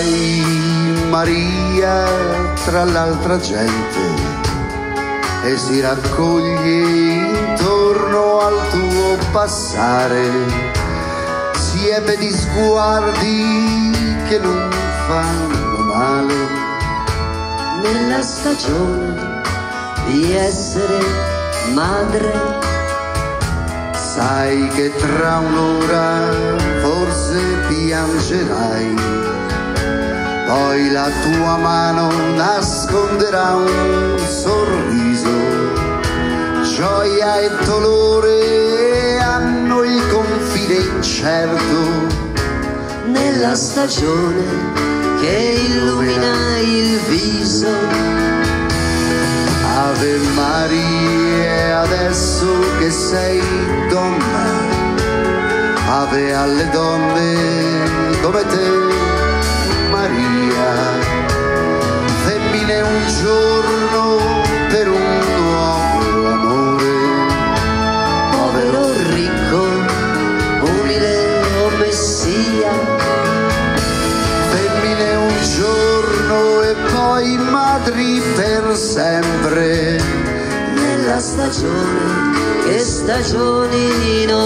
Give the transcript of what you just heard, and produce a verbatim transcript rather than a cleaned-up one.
Sai Maria tra l'altra gente e si raccoglie intorno al tuo passare, siepe di sguardi che non fanno male, nella stagione di essere madre. Sai che tra un'ora forse piangerai, poi la tua mano nasconderà un sorriso, gioia e dolore hanno il confine incerto, nella stagione che illumina il viso. Ave Maria, adesso che sei donna, ave alle donne come te Maria, femmine un giorno per un nuovo amore, povero o ricco, umile o messia, femmine un giorno e poi madri per sempre, nella stagione che stagioni non